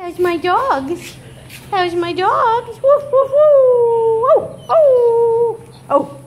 How's my dogs? How's my dogs? Woof, woof, woof. Oh, oh, oh.